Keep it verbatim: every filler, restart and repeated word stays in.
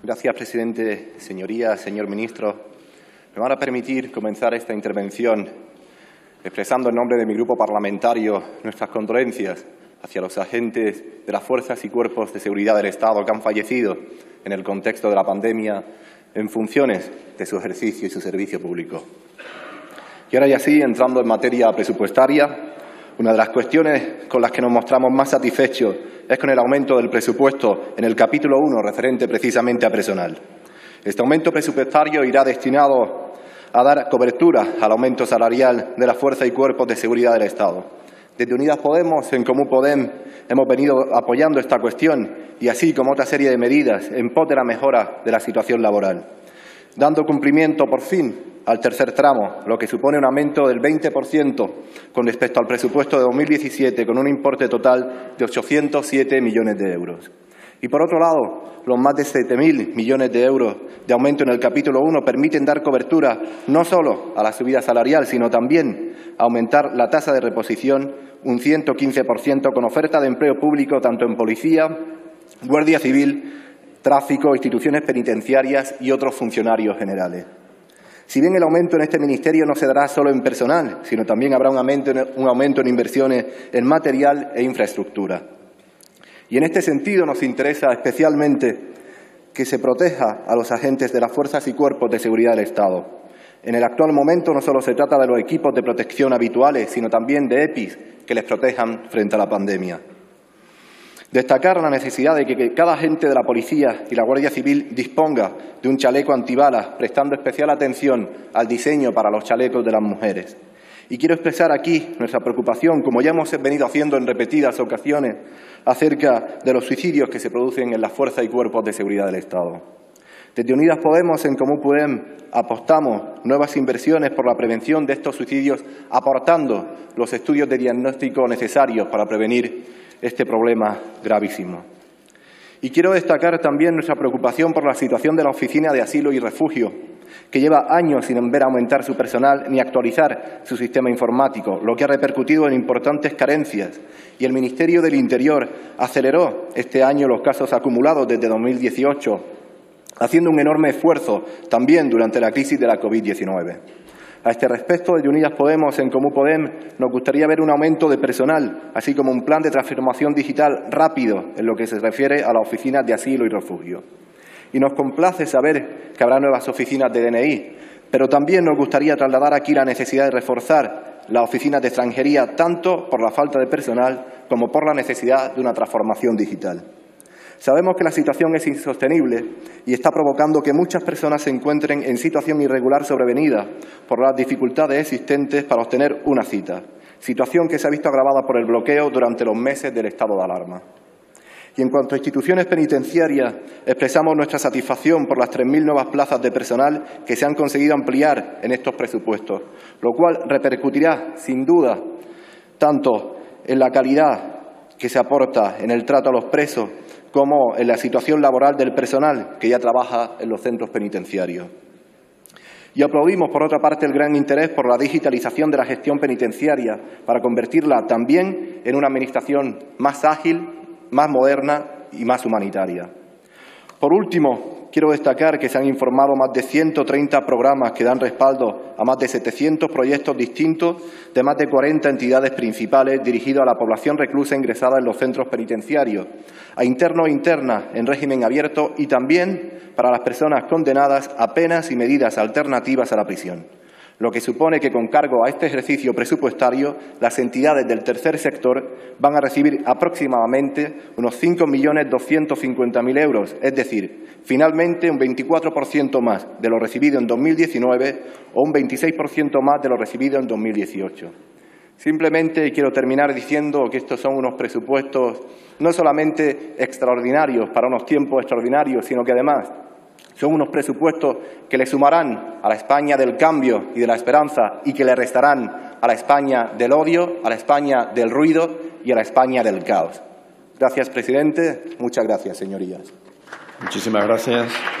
Gracias, presidente. Señorías, señor ministro, me van a permitir comenzar esta intervención expresando en nombre de mi grupo parlamentario nuestras condolencias hacia los agentes de las fuerzas y cuerpos de seguridad del Estado que han fallecido en el contexto de la pandemia en funciones de su ejercicio y su servicio público. Y ahora ya sí, entrando en materia presupuestaria, una de las cuestiones con las que nos mostramos más satisfechos es con el aumento del presupuesto en el capítulo uno referente precisamente a personal. Este aumento presupuestario irá destinado a dar cobertura al aumento salarial de las fuerzas y cuerpos de seguridad del Estado. Desde Unidas Podemos, en Comú Podem, hemos venido apoyando esta cuestión y así como otra serie de medidas en pos de la mejora de la situación laboral, dando cumplimiento por fin al tercer tramo, lo que supone un aumento del veinte por ciento con respecto al presupuesto de dos mil diecisiete, con un importe total de ochocientos siete millones de euros. Y, por otro lado, los más de siete mil millones de euros de aumento en el capítulo uno permiten dar cobertura no solo a la subida salarial, sino también aumentar la tasa de reposición un ciento quince por ciento con oferta de empleo público tanto en policía, guardia civil, tráfico, instituciones penitenciarias y otros funcionarios generales. Si bien el aumento en este ministerio no se dará solo en personal, sino también habrá un aumento, un aumento en inversiones en material e infraestructura. Y en este sentido nos interesa especialmente que se proteja a los agentes de las fuerzas y cuerpos de seguridad del Estado. En el actual momento no solo se trata de los equipos de protección habituales, sino también de E P Is que les protejan frente a la pandemia. Destacar la necesidad de que cada agente de la Policía y la Guardia Civil disponga de un chaleco antibalas, prestando especial atención al diseño para los chalecos de las mujeres. Y quiero expresar aquí nuestra preocupación, como ya hemos venido haciendo en repetidas ocasiones, acerca de los suicidios que se producen en las fuerzas y cuerpos de seguridad del Estado. Desde Unidas Podemos, en Comú Podem, apostamos nuevas inversiones por la prevención de estos suicidios, aportando los estudios de diagnóstico necesarios para prevenir este problema gravísimo. Y quiero destacar también nuestra preocupación por la situación de la Oficina de Asilo y Refugio, que lleva años sin ver aumentar su personal ni actualizar su sistema informático, lo que ha repercutido en importantes carencias. Y el Ministerio del Interior aceleró este año los casos acumulados desde dos mil dieciocho, haciendo un enorme esfuerzo también durante la crisis de la COVID diecinueve. A este respecto, desde Unidas Podemos, en Comú Podem, nos gustaría ver un aumento de personal, así como un plan de transformación digital rápido en lo que se refiere a las oficinas de asilo y refugio. Y nos complace saber que habrá nuevas oficinas de D N I, pero también nos gustaría trasladar aquí la necesidad de reforzar las oficinas de extranjería, tanto por la falta de personal como por la necesidad de una transformación digital. Sabemos que la situación es insostenible y está provocando que muchas personas se encuentren en situación irregular sobrevenida por las dificultades existentes para obtener una cita, situación que se ha visto agravada por el bloqueo durante los meses del estado de alarma. Y en cuanto a instituciones penitenciarias, expresamos nuestra satisfacción por las tres mil nuevas plazas de personal que se han conseguido ampliar en estos presupuestos, lo cual repercutirá, sin duda, tanto en la calidad que se aporta en el trato a los presos como en la situación laboral del personal que ya trabaja en los centros penitenciarios. Y aplaudimos, por otra parte, el gran interés por la digitalización de la gestión penitenciaria para convertirla también en una administración más ágil, más moderna y más humanitaria. Por último, quiero destacar que se han informado más de ciento treinta programas que dan respaldo a más de setecientos proyectos distintos de más de cuarenta entidades principales dirigidos a la población reclusa ingresada en los centros penitenciarios, a internos e internas en régimen abierto y también para las personas condenadas a penas y medidas alternativas a la prisión, lo que supone que con cargo a este ejercicio presupuestario las entidades del tercer sector van a recibir aproximadamente unos cinco millones doscientos cincuenta mil euros, es decir, finalmente un veinticuatro por ciento más de lo recibido en dos mil diecinueve o un veintiséis por ciento más de lo recibido en dos mil dieciocho. Simplemente quiero terminar diciendo que estos son unos presupuestos no solamente extraordinarios para unos tiempos extraordinarios, sino que además son unos presupuestos que le sumarán a la España del cambio y de la esperanza y que le restarán a la España del odio, a la España del ruido y a la España del caos. Gracias, presidente. Muchas gracias, señorías. Muchísimas gracias.